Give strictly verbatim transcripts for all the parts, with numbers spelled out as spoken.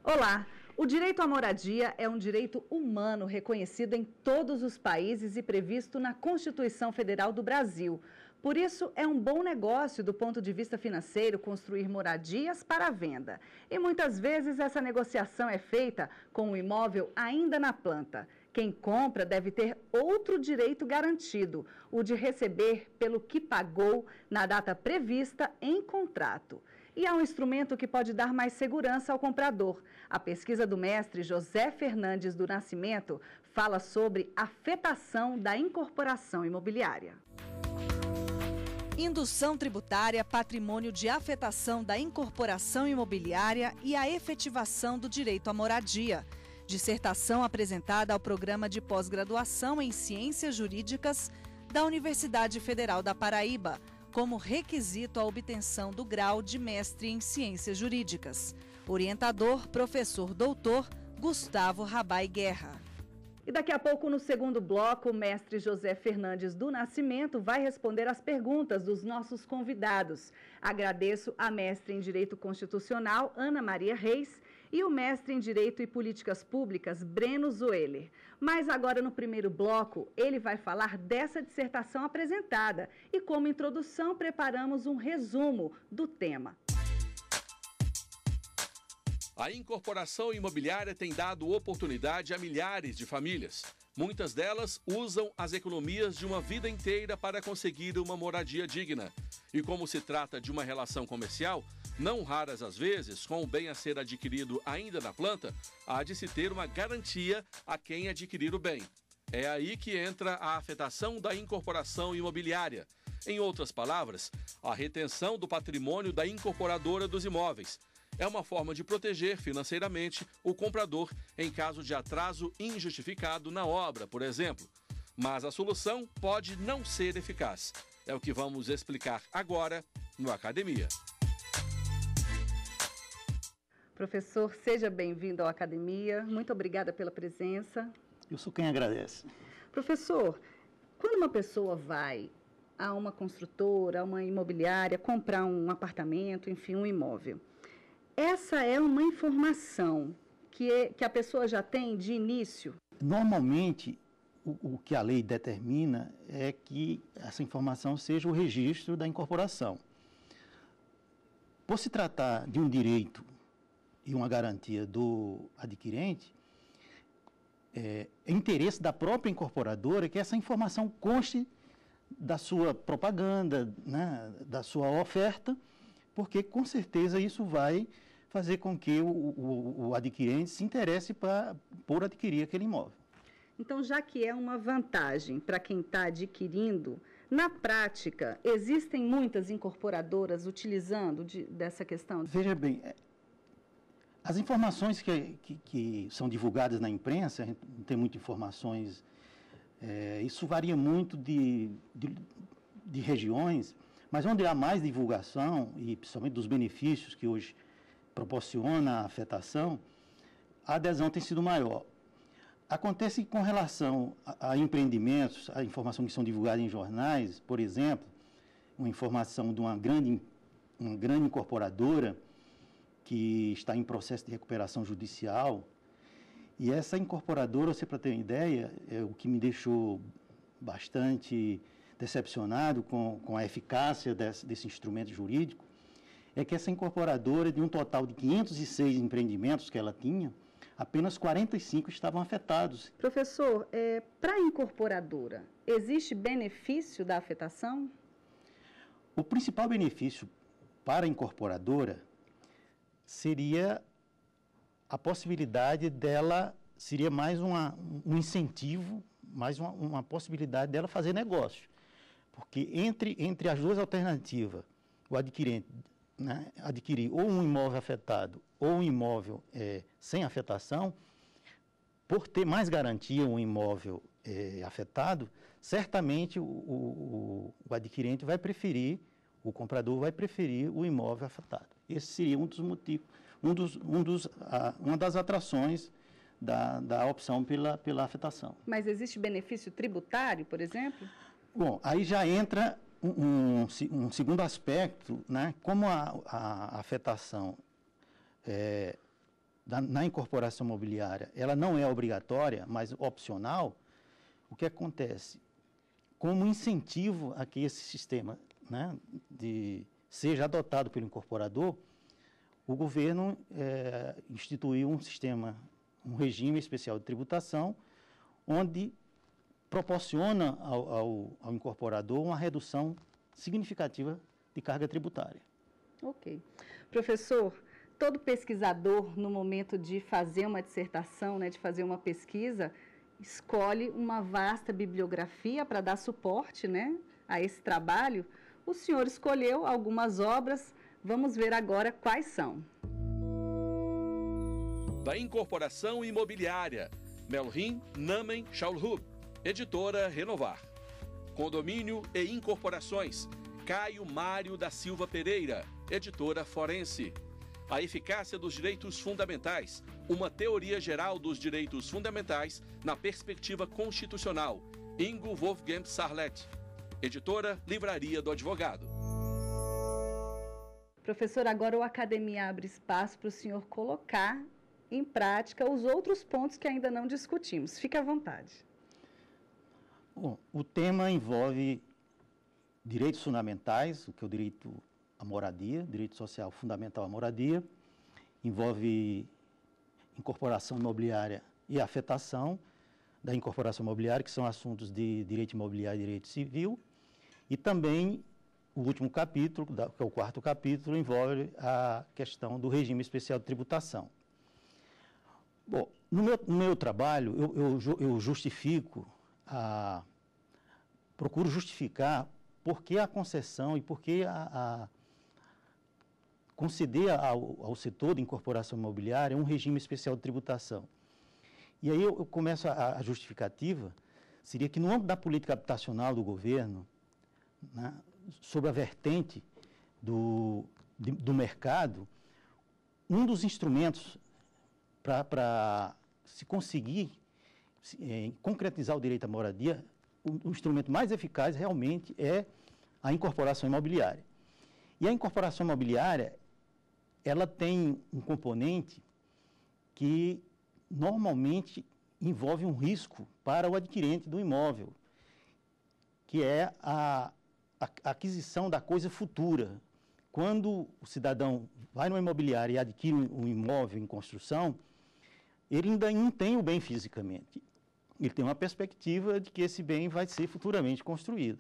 Olá! O direito à moradia é um direito humano reconhecido em todos os países e previsto na Constituição Federal do Brasil. Por isso, é um bom negócio do ponto de vista financeiro construir moradias para venda. E muitas vezes essa negociação é feita com o imóvel ainda na planta. Quem compra deve ter outro direito garantido, o de receber pelo que pagou na data prevista em contrato. E há um instrumento que pode dar mais segurança ao comprador. A pesquisa do mestre José Fernandes do Nascimento fala sobre afetação da incorporação imobiliária. Indução tributária, patrimônio de afetação da incorporação imobiliária e a efetivação do direito à moradia. Dissertação apresentada ao Programa de Pós-Graduação em Ciências Jurídicas da Universidade Federal da Paraíba, como requisito à obtenção do grau de mestre em Ciências Jurídicas. Orientador, professor doutor Gustavo Rabai Guerra. E daqui a pouco, no segundo bloco, o mestre José Fernandes do Nascimento vai responder as perguntas dos nossos convidados. Agradeço a mestre em Direito Constitucional, Ana Maria Reis, e o mestre em Direito e Políticas Públicas, Breno Zoeller. Mas agora, no primeiro bloco, ele vai falar dessa dissertação apresentada e, como introdução, preparamos um resumo do tema. A incorporação imobiliária tem dado oportunidade a milhares de famílias. Muitas delas usam as economias de uma vida inteira para conseguir uma moradia digna. E como se trata de uma relação comercial, não raras às vezes, com o bem a ser adquirido ainda na planta, há de se ter uma garantia a quem adquirir o bem. É aí que entra a afetação da incorporação imobiliária. Em outras palavras, a retenção do patrimônio da incorporadora dos imóveis. É uma forma de proteger financeiramente o comprador em caso de atraso injustificado na obra, por exemplo. Mas a solução pode não ser eficaz. É o que vamos explicar agora no Academia. Professor, seja bem-vindo ao Academia. Muito obrigada pela presença. Eu sou quem agradece. Professor, quando uma pessoa vai a uma construtora, a uma imobiliária, comprar um apartamento, enfim, um imóvel, essa é uma informação que, é, que a pessoa já tem de início? Normalmente, o, o que a lei determina é que essa informação seja o registro da incorporação. Por se tratar de um direito e uma garantia do adquirente, é, é interesse da própria incorporadora que essa informação conste da sua propaganda, né, da sua oferta, porque com certeza isso vai fazer com que o, o, o adquirente se interesse pra, por adquirir aquele imóvel. Então, já que é uma vantagem para quem está adquirindo, na prática, existem muitas incorporadoras utilizando de, dessa questão? Veja bem, as informações que, que, que são divulgadas na imprensa, a gente não tem muitas informações, é, isso varia muito de, de, de regiões, mas onde há mais divulgação, e principalmente dos benefícios que hoje proporciona a afetação, a adesão tem sido maior. Acontece que com relação a, a empreendimentos, a informação que são divulgadas em jornais, por exemplo, uma informação de uma grande, uma grande incorporadora que está em processo de recuperação judicial, e essa incorporadora, você para ter uma ideia, é o que me deixou bastante decepcionado com, com a eficácia desse, desse instrumento jurídico, é que essa incorporadora, de um total de quinhentos e seis empreendimentos que ela tinha, apenas quarenta e cinco estavam afetados. Professor, é, para a incorporadora, existe benefício da afetação? O principal benefício para a incorporadora seria a possibilidade dela, seria mais uma, um incentivo, mais uma, uma possibilidade dela fazer negócio. Porque entre, entre as duas alternativas, o adquirente, né, adquirir ou um imóvel afetado ou um imóvel é, sem afetação, por ter mais garantia um imóvel é, afetado, certamente o, o, o adquirente vai preferir, o comprador vai preferir o imóvel afetado. Esse seria um dos motivos, um dos, um dos, a, uma das atrações da, da opção pela, pela afetação. Mas existe benefício tributário, por exemplo? Bom, aí já entra um, um, um segundo aspecto, né? Como a, a, a afetação é, da, na incorporação imobiliária, ela não é obrigatória, mas opcional, o que acontece? Como incentivo a que esse sistema, né, de, seja adotado pelo incorporador, o governo é, instituiu um sistema, um regime especial de tributação, onde proporciona ao, ao, ao incorporador uma redução significativa de carga tributária. Ok. Professor, todo pesquisador, no momento de fazer uma dissertação, né, de fazer uma pesquisa, escolhe uma vasta bibliografia para dar suporte, né, a esse trabalho. O senhor escolheu algumas obras, vamos ver agora quais são. Da Incorporação Imobiliária, Melvin Namen Shaulhub, editora Renovar. Condomínio e Incorporações, Caio Mário da Silva Pereira, editora Forense. A Eficácia dos Direitos Fundamentais, uma teoria geral dos direitos fundamentais na perspectiva constitucional, Ingo Wolfgang Sarlet, editora Livraria do Advogado. Professor, agora o Academia abre espaço para o senhor colocar em prática os outros pontos que ainda não discutimos. Fique à vontade. Bom, o tema envolve direitos fundamentais, o que é o direito à moradia, direito social fundamental à moradia, envolve incorporação imobiliária e afetação da incorporação imobiliária, que são assuntos de direito imobiliário e direito civil, e também o último capítulo, que é o quarto capítulo, envolve a questão do regime especial de tributação. Bom, no meu, no meu trabalho, eu, eu, eu justifico, a, procuro justificar por que a concessão e por que a, a conceder ao, ao setor de incorporação imobiliária um regime especial de tributação. E aí eu, eu começo a, a justificativa, seria que no âmbito da política habitacional do governo, né, sob a vertente do, de, do mercado, um dos instrumentos para se conseguir se, é, concretizar o direito à moradia, o, o instrumento mais eficaz realmente é a incorporação imobiliária. E a incorporação imobiliária, ela tem um componente que normalmente envolve um risco para o adquirente do imóvel, que é a, a aquisição da coisa futura. Quando o cidadão vai numa imobiliária e adquire um imóvel em construção, ele ainda não tem o bem fisicamente. Ele tem uma perspectiva de que esse bem vai ser futuramente construído.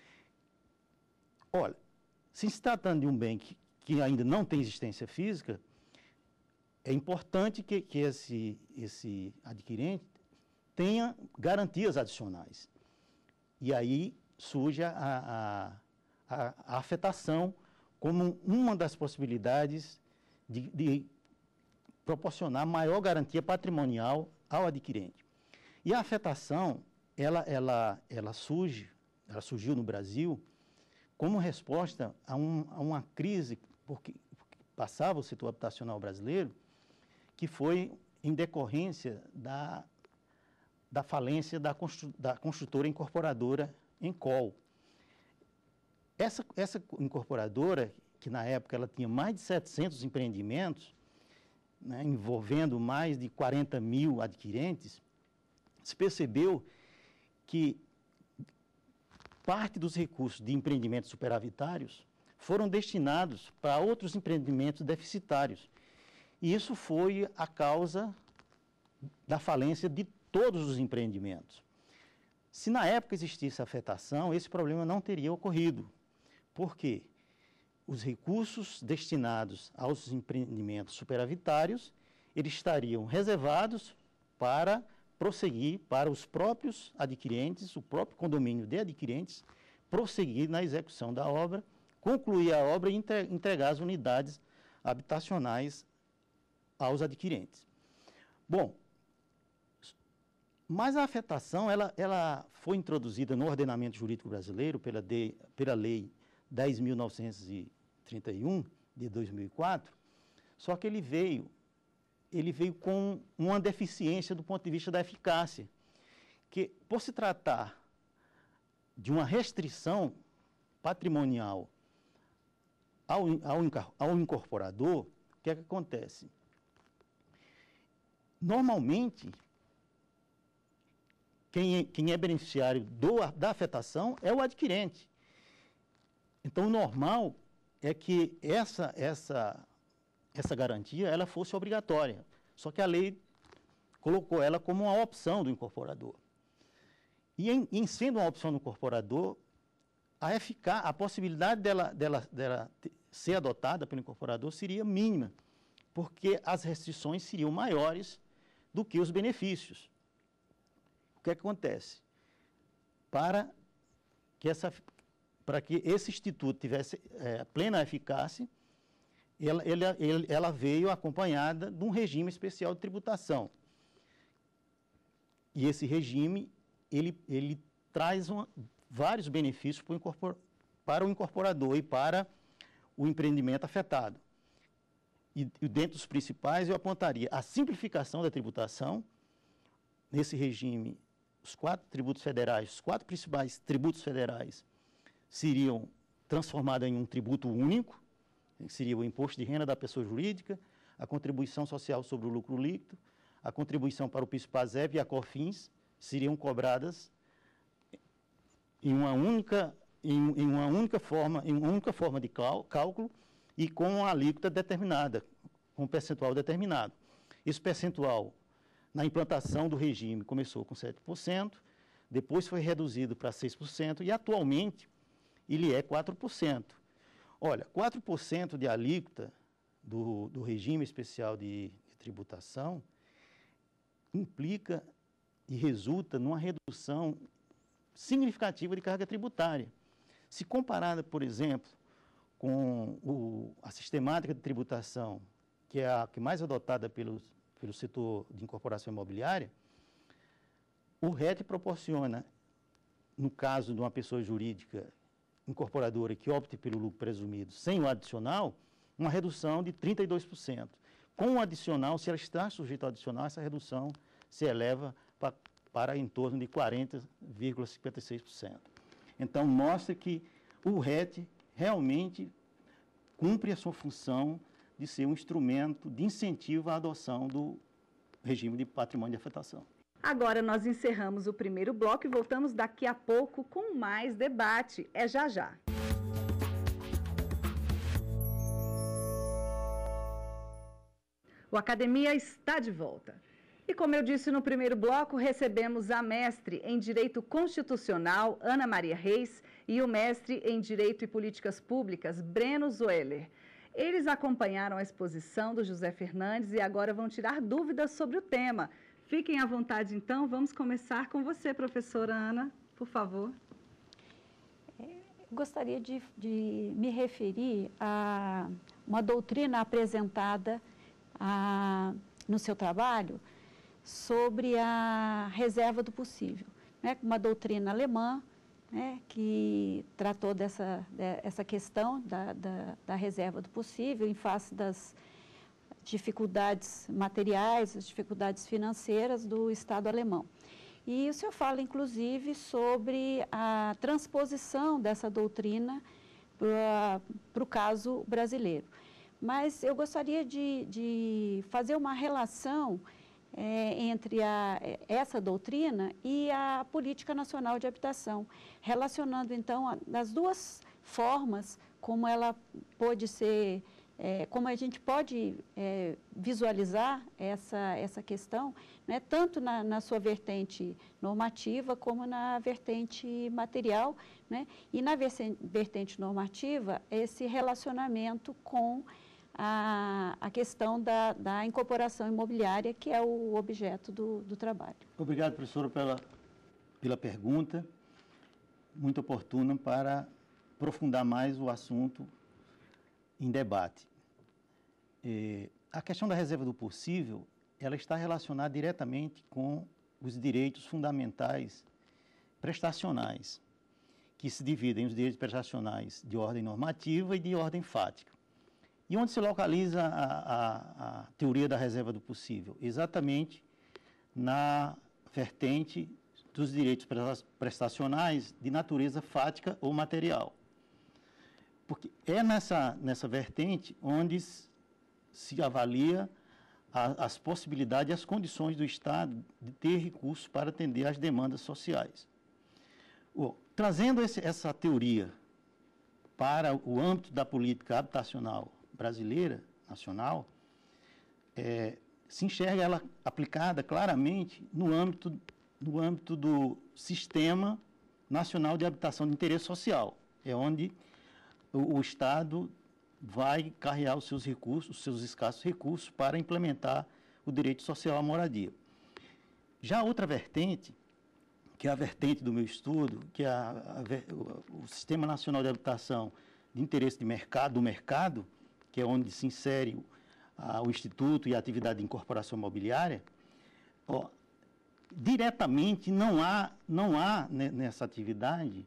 Olha, se se tratando de um bem que, que ainda não tem existência física, é importante que, que esse, esse adquirente tenha garantias adicionais. E aí surge a, a, a, a afetação como uma das possibilidades de, de proporcionar maior garantia patrimonial ao adquirente. E a afetação, ela, ela, ela surge, ela surgiu no Brasil como resposta a, um, a uma crise porque, porque passava o setor habitacional brasileiro, que foi em decorrência da, da falência da, constru, da construtora incorporadora Encol. Essa, essa incorporadora, que na época ela tinha mais de setecentos empreendimentos, né, envolvendo mais de quarenta mil adquirentes, se percebeu que parte dos recursos de empreendimentos superavitários foram destinados para outros empreendimentos deficitários. E isso foi a causa da falência de todos os empreendimentos. Se na época existisse afetação, esse problema não teria ocorrido. Por quê? Os recursos destinados aos empreendimentos superavitários, eles estariam reservados para prosseguir, para os próprios adquirentes, o próprio condomínio de adquirentes, prosseguir na execução da obra, concluir a obra e entregar as unidades habitacionais aos adquirentes. Bom, mas a afetação, ela, ela foi introduzida no ordenamento jurídico brasileiro pela, de, pela Lei dez mil novecentos e trinta e um, de dois mil e quatro, só que ele veio, ele veio com uma deficiência do ponto de vista da eficácia, que, por se tratar de uma restrição patrimonial ao, ao, ao incorporador, o que é que acontece? normalmente, quem é, quem é beneficiário do, da afetação é o adquirente. Então, o normal é que essa, essa, essa garantia ela fosse obrigatória, só que a lei colocou ela como uma opção do incorporador. E em, em sendo uma opção do incorporador, a, eficar, a possibilidade dela, dela, dela ser adotada pelo incorporador seria mínima, porque as restrições seriam maiores do que os benefícios. O que acontece? Para que, essa, para que esse instituto tivesse é, plena eficácia, ela, ela, ela veio acompanhada de um regime especial de tributação. E esse regime, ele, ele traz uma, vários benefícios para o, incorpor, para o incorporador e para o empreendimento afetado. E, e dentre os principais, eu apontaria a simplificação da tributação. Nesse regime, os quatro tributos federais, os quatro principais tributos federais seriam transformados em um tributo único, que seria o imposto de renda da pessoa jurídica, a contribuição social sobre o lucro líquido, a contribuição para o PIS/PASEP e a COFINS seriam cobradas em uma única, em, em uma única forma, em uma única forma de cálculo e com uma alíquota determinada, com um percentual determinado. Esse percentual, na implantação do regime, começou com sete por cento, depois foi reduzido para seis por cento e atualmente ele é quatro por cento. Olha, quatro por cento de alíquota do, do regime especial de, de tributação implica e resulta numa redução significativa de carga tributária. Se comparada, por exemplo, com o, a sistemática de tributação, que é a que mais adotada pelo, pelo setor de incorporação imobiliária, o R E T proporciona, no caso de uma pessoa jurídica incorporadora que opte pelo lucro presumido sem o adicional, uma redução de trinta e dois por cento. Com o adicional, se ela está sujeita ao adicional, essa redução se eleva para, para em torno de quarenta vírgula cinquenta e seis por cento. Então, mostra que o R E T realmente cumpre a sua função de ser um instrumento de incentivo à adoção do regime de patrimônio de afetação. Agora nós encerramos o primeiro bloco e voltamos daqui a pouco com mais debate. É já já. O Academia está de volta. E como eu disse no primeiro bloco, recebemos a mestre em Direito Constitucional, Ana Maria Reis, e o mestre em Direito e Políticas Públicas, Breno Zoeller. Eles acompanharam a exposição do José Fernandes e agora vão tirar dúvidas sobre o tema. Fiquem à vontade, então. Vamos começar com você, professora Ana, por favor. Gostaria de, de me referir a uma doutrina apresentada a, no seu trabalho sobre a reserva do possível, né? Uma doutrina alemã, né, que tratou dessa, dessa questão da, da, da reserva do possível em face das dificuldades materiais, as dificuldades financeiras do Estado alemão. E o senhor fala, inclusive, sobre a transposição dessa doutrina para o caso brasileiro. Mas eu gostaria de, de fazer uma relação é, entre a, essa doutrina e a Política Nacional de Habitação, relacionando, então, a, as duas formas como ela pode ser, é, como a gente pode é, visualizar essa, essa questão, né, tanto na, na sua vertente normativa como na vertente material, né, e na vertente normativa, esse relacionamento com A, a questão da, da incorporação imobiliária, que é o objeto do, do trabalho. Obrigado, professora, pela, pela pergunta, muito oportuna para aprofundar mais o assunto em debate. É, a questão da reserva do possível, ela está relacionada diretamente com os direitos fundamentais prestacionais, que se dividem os direitos prestacionais de ordem normativa e de ordem fática. E onde se localiza a, a, a teoria da reserva do possível? Exatamente na vertente dos direitos prestacionais de natureza fática ou material. Porque é nessa, nessa vertente onde se avalia a, as possibilidades e as condições do Estado de ter recursos para atender às demandas sociais. Bom, trazendo esse, essa teoria para o âmbito da política habitacional brasileira, nacional, é, se enxerga ela aplicada claramente no âmbito, no âmbito do Sistema Nacional de Habitação de Interesse Social, é onde o, o Estado vai carregar os seus recursos, os seus escassos recursos para implementar o direito social à moradia. Já a outra vertente, que é a vertente do meu estudo, que é a, a, o, o Sistema Nacional de Habitação de Interesse de mercado, do mercado, que é onde se insere o, a, o Instituto e a atividade de incorporação imobiliária, ó, diretamente não há, não há né, nessa atividade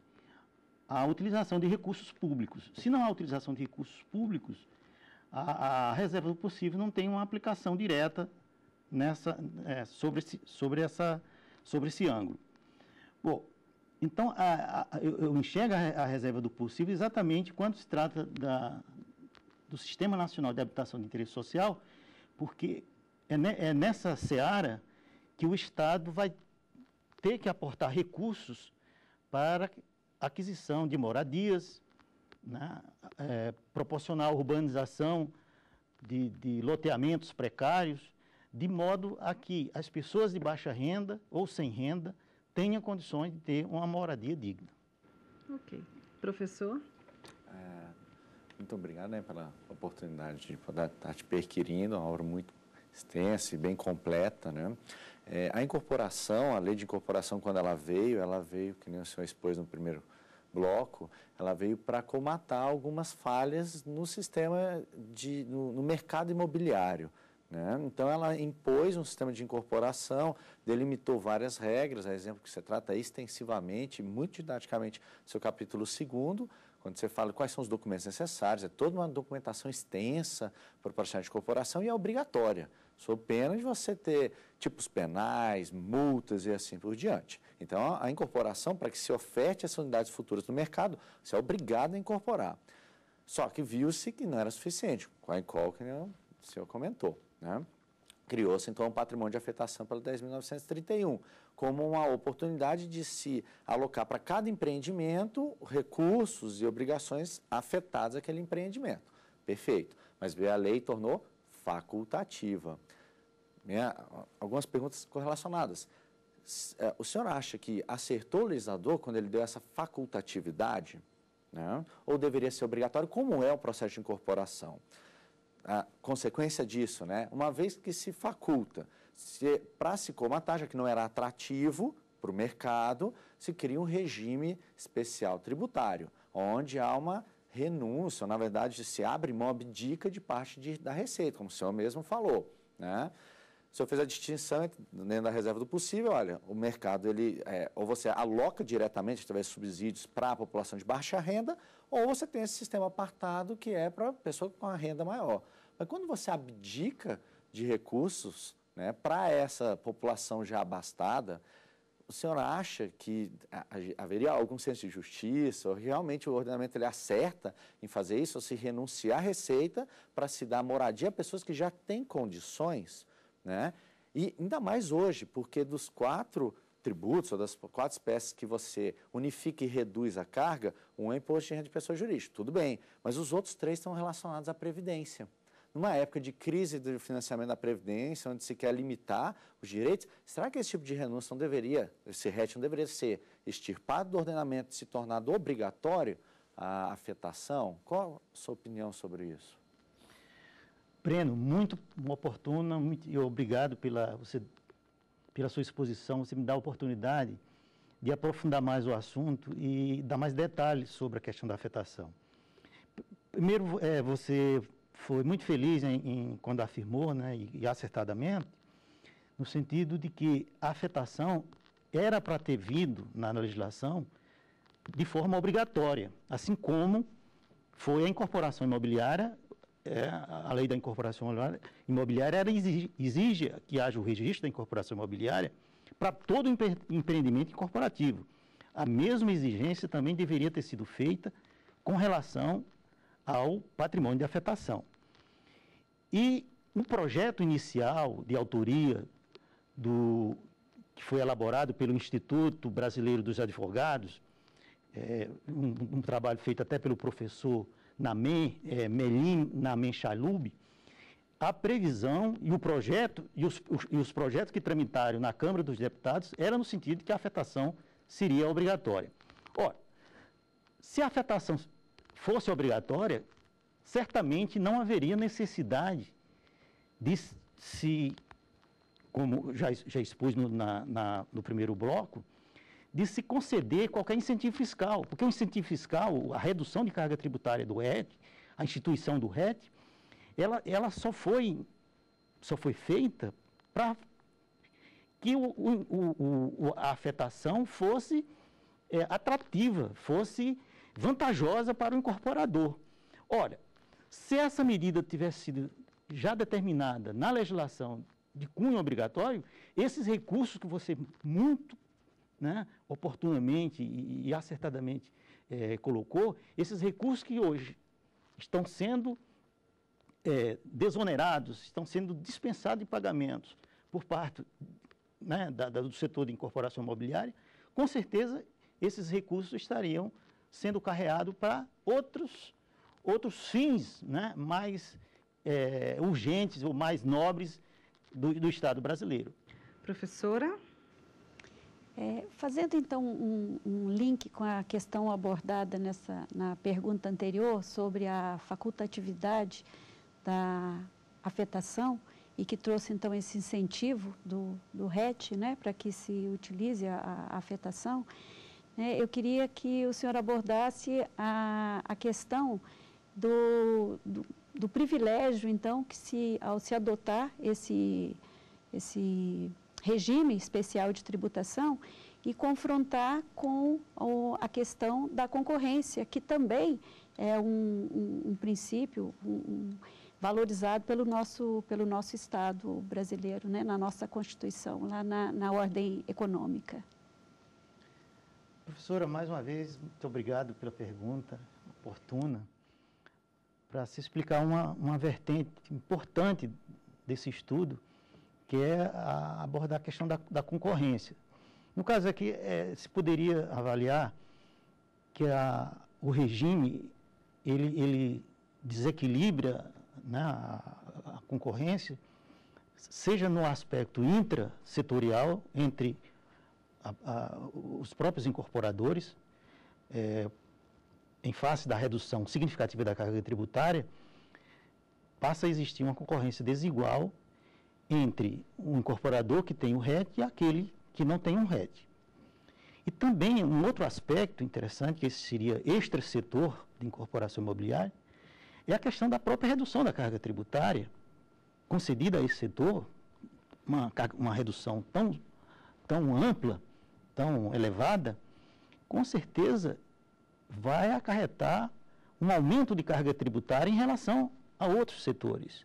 a utilização de recursos públicos. Se não há utilização de recursos públicos, a, a reserva do possível não tem uma aplicação direta nessa, é, sobre, esse, sobre, essa, sobre esse ângulo. Bom, então, a, a, eu, eu enxergo a, a reserva do possível exatamente quando se trata da, do Sistema Nacional de Habitação de Interesse Social, porque é, ne, é nessa seara que o Estado vai ter que aportar recursos para aquisição de moradias, né, é, proporcionar a urbanização de, de loteamentos precários, de modo a que as pessoas de baixa renda ou sem renda tenham condições de ter uma moradia digna. Ok. Professor? É, muito obrigado, né, pela oportunidade de poder estar te perquirindo, uma obra muito extensa e bem completa, né? É, a incorporação, a lei de incorporação, quando ela veio, ela veio, que nem o senhor expôs no primeiro bloco, ela veio para comatar algumas falhas no sistema, de, no, no mercado imobiliário, né? Então, ela impôs um sistema de incorporação, delimitou várias regras, a exemplo que você trata extensivamente, muito didaticamente, seu capítulo segundo, quando você fala quais são os documentos necessários, é toda uma documentação extensa para o processo de incorporação e é obrigatória, sob pena de você ter tipos penais, multas e assim por diante. Então, a incorporação, para que se oferte essas unidades futuras no mercado, você é obrigado a incorporar. Só que viu-se que não era suficiente, com a Incol, que o senhor comentou, né? Criou-se, então, um patrimônio de afetação pela dez mil novecentos e trinta e um, como uma oportunidade de se alocar para cada empreendimento recursos e obrigações afetados àquele empreendimento. Perfeito. Mas veio a lei e tornou facultativa. Né? Algumas perguntas correlacionadas. O senhor acha que acertou o legislador quando ele deu essa facultatividade? Né? Ou deveria ser obrigatório? Como é o processo de incorporação? A consequência disso, né? Uma vez que se faculta, se, para se comatar, já que não era atrativo para o mercado, se cria um regime especial tributário, onde há uma renúncia, ou, na verdade, se abre mão, abdica de parte de, da receita, como o senhor mesmo falou, né? O senhor fez a distinção dentro da reserva do possível, olha, o mercado, ele, é, ou você aloca diretamente, através de subsídios, para a população de baixa renda, ou você tem esse sistema apartado que é para a pessoa com a renda maior. Mas quando você abdica de recursos, né, para essa população já abastada, o senhor acha que haveria algum senso de justiça, ou realmente o ordenamento ele acerta em fazer isso, ou se renunciar à receita para se dar moradia a pessoas que já têm condições, né? E ainda mais hoje, porque dos quatro tributos, ou das quatro espécies que você unifica e reduz a carga, um é imposto de renda de pessoa jurídica, tudo bem, mas os outros três estão relacionados à Previdência. Numa época de crise do financiamento da Previdência, onde se quer limitar os direitos, será que esse tipo de renúncia não deveria, esse R E T não deveria ser extirpado do ordenamento e se tornado obrigatório a afetação? Qual a sua opinião sobre isso? Breno, muito oportuna, muito, e obrigado pela, você, pela sua exposição, você me dá a oportunidade de aprofundar mais o assunto e dar mais detalhes sobre a questão da afetação. Primeiro, é, você foi muito feliz em, em, quando afirmou, né, e, e acertadamente, no sentido de que a afetação era para ter vindo na, na legislação de forma obrigatória, assim como foi a incorporação imobiliária. É, a lei da incorporação imobiliária era exige, exige que haja o registro da incorporação imobiliária para todo empre, empreendimento incorporativo. A mesma exigência também deveria ter sido feita com relação ao patrimônio de afetação. E o projeto inicial de autoria do, que foi elaborado pelo Instituto Brasileiro dos Advogados, é, um, um trabalho feito até pelo professor Namen, é, Melim Namen Chalub, a previsão e o projeto, e os, os, e os projetos que tramitaram na Câmara dos Deputados era no sentido de que a afetação seria obrigatória. Ora, se a afetação fosse obrigatória, certamente não haveria necessidade de se, como já, já expus no, na, na, no primeiro bloco, de se conceder qualquer incentivo fiscal, porque o incentivo fiscal, a redução de carga tributária do R E T, a instituição do R E T, ela, ela só, foi, só foi feita para que o, o, o, a afetação fosse é, atrativa, fosse vantajosa para o incorporador. Olha, se essa medida tivesse sido já determinada na legislação de cunho obrigatório, esses recursos que você muito, né, oportunamente e, e acertadamente é, colocou, esses recursos que hoje estão sendo é, desonerados, estão sendo dispensados de pagamentos por parte, né, da, da, do setor de incorporação imobiliária, com certeza esses recursos estariam sendo carreados para outros, outros fins, né, mais é, urgentes ou mais nobres do, do Estado brasileiro. Professora? É, fazendo então um, um link com a questão abordada nessa, na pergunta anterior sobre a facultatividade da afetação e que trouxe então esse incentivo do, do R E T, né, para que se utilize a, a afetação, né, eu queria que o senhor abordasse a, a questão do, do, do privilégio, então, que se, ao se adotar esse, esse regime especial de tributação e confrontar com o, a questão da concorrência, que também é um, um, um princípio um, um, valorizado pelo nosso, pelo nosso Estado brasileiro, né, na nossa Constituição, lá na, na ordem econômica. Professora, mais uma vez, muito obrigado pela pergunta oportuna, para se explicar uma, uma vertente importante desse estudo, que é a, abordar a questão da, da concorrência. No caso aqui, é, se poderia avaliar que a, o regime, ele, ele desequilibra, né, a, a concorrência, seja no aspecto intrasetorial, entre a, a, os próprios incorporadores, é, em face da redução significativa da carga tributária, passa a existir uma concorrência desigual entre o incorporador que tem o R E T e aquele que não tem um R E T. E também um outro aspecto interessante, que esse seria extra-setor de incorporação imobiliária, é a questão da própria redução da carga tributária concedida a esse setor, uma, uma redução tão, tão ampla, tão elevada, com certeza vai acarretar um aumento de carga tributária em relação a outros setores.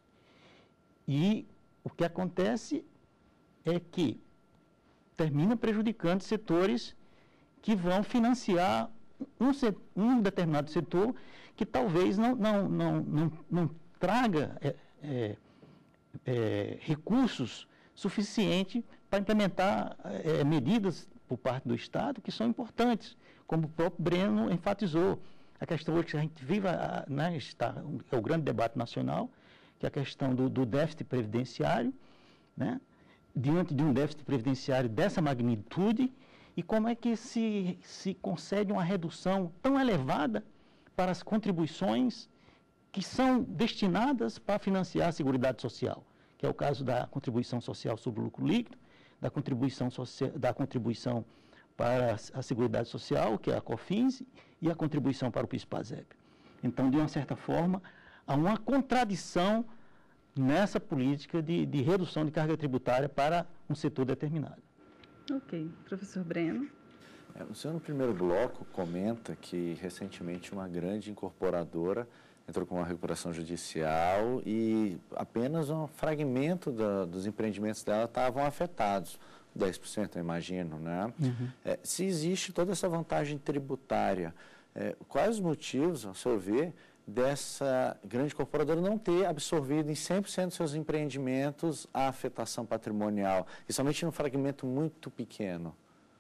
E o que acontece é que termina prejudicando setores que vão financiar um, set, um determinado setor que talvez não, não, não, não, não traga é, é, é, recursos suficientes para implementar é, medidas por parte do Estado que são importantes, como o próprio Breno enfatizou. A questão hoje que a gente vive, né, está, é o grande debate nacional, que é a questão do, do déficit previdenciário, né, diante de um déficit previdenciário dessa magnitude, e como é que se, se concede uma redução tão elevada para as contribuições que são destinadas para financiar a Seguridade Social, que é o caso da contribuição social sobre o lucro líquido, da contribuição, social, da contribuição para a Seguridade Social, que é a COFINS, e a contribuição para o PIS-PASEP. Então, de uma certa forma, há uma contradição nessa política de, de redução de carga tributária para um setor determinado. Ok. Professor Breno. É, o senhor, no primeiro bloco, comenta que, recentemente, uma grande incorporadora entrou com uma recuperação judicial e apenas um fragmento da, dos empreendimentos dela estavam afetados. dez por cento, eu imagino, né? Uhum. É, se existe toda essa vantagem tributária, é, quais os motivos, ao seu ver, dessa grande incorporadora não ter absorvido em cem por cento dos seus empreendimentos a afetação patrimonial, e somente num fragmento muito pequeno?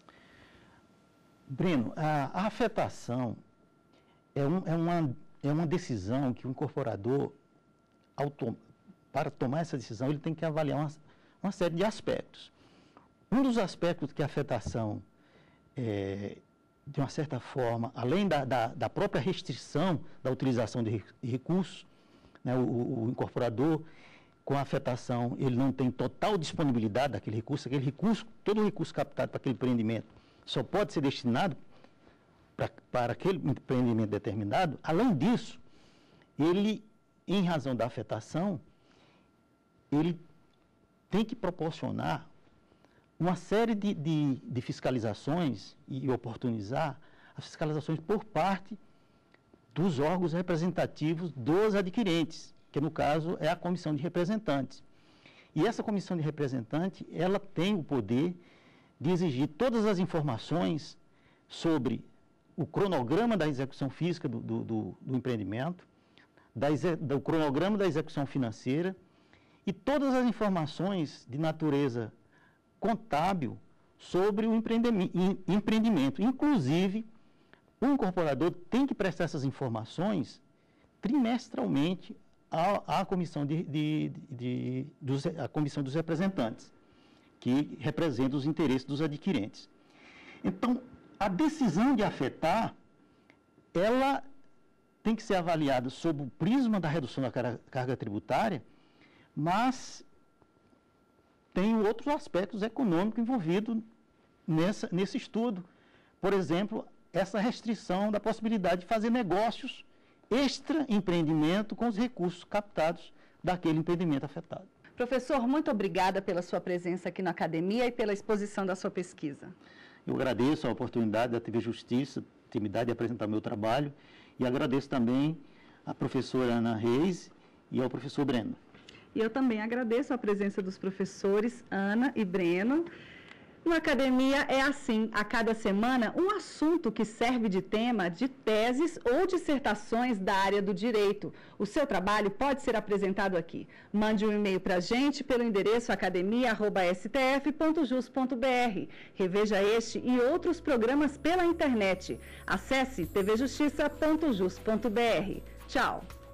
Breno, a, a afetação é, um, é, uma, é uma decisão que o incorporador, auto, para tomar essa decisão, ele tem que avaliar uma, uma série de aspectos. Um dos aspectos que a afetação, é, de uma certa forma, além da, da, da própria restrição da utilização de recursos, né, o, o incorporador, com a afetação, ele não tem total disponibilidade daquele recurso, aquele recurso, todo o recurso captado para aquele empreendimento só pode ser destinado pra, para aquele empreendimento determinado. Além disso, ele, em razão da afetação, ele tem que proporcionar uma série de, de, de fiscalizações e oportunizar as fiscalizações por parte dos órgãos representativos dos adquirentes, que no caso é a comissão de representantes. E essa comissão de representantes, ela tem o poder de exigir todas as informações sobre o cronograma da execução física do, do, do, do empreendimento, da, do cronograma da execução financeira e todas as informações de natureza contábil sobre o empreendimento. Inclusive, o incorporador tem que prestar essas informações trimestralmente à, à comissão, de, de, de, dos, à comissão dos representantes, que representa os interesses dos adquirentes. Então, a decisão de afetar, ela tem que ser avaliada sob o prisma da redução da carga, carga tributária, mas tem outros aspectos econômicos envolvidos nessa, nesse estudo. Por exemplo, essa restrição da possibilidade de fazer negócios extra-empreendimento com os recursos captados daquele empreendimento afetado. Professor, muito obrigada pela sua presença aqui na academia e pela exposição da sua pesquisa. Eu agradeço a oportunidade da T V Justiça, ter me dado de apresentar meu trabalho, e agradeço também à professora Ana Reis e ao professor Breno. E eu também agradeço a presença dos professores Ana e Breno. No Academia é assim, a cada semana, um assunto que serve de tema de teses ou dissertações da área do direito. O seu trabalho pode ser apresentado aqui. Mande um e-mail para a gente pelo endereço academia arroba s t f ponto jus ponto b r. Reveja este e outros programas pela internet. Acesse t v justiça ponto jus ponto b r. Tchau!